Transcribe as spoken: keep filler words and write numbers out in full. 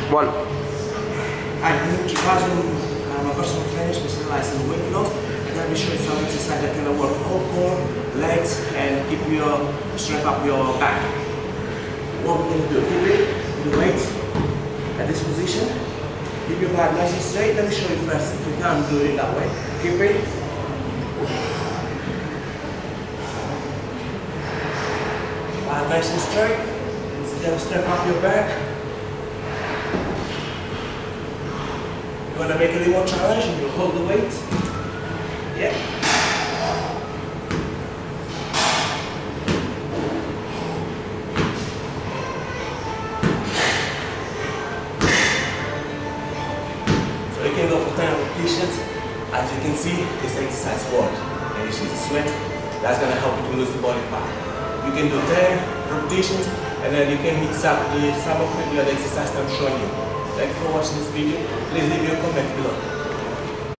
One. I'm I'm a personal trainer specialized in weight loss, and I'm show you some exercise that can work whole core, legs, and keep your strength up your back. What we're going to do, keep it, the weight at this position. Keep your back nice and straight. Let me show you first if you can't do it that way. Keep it. Back nice and straight. Then step up your back. You want to make it a little more challenging, you hold the weight. Yeah. So you can go for ten repetitions. As you can see, this exercise works. And you see the sweat, that's going to help you to lose the body fat. You can do ten repetitions, and then you can mix up the some of the other exercises I'm showing you. Thank you for watching this video. Please leave your comment below.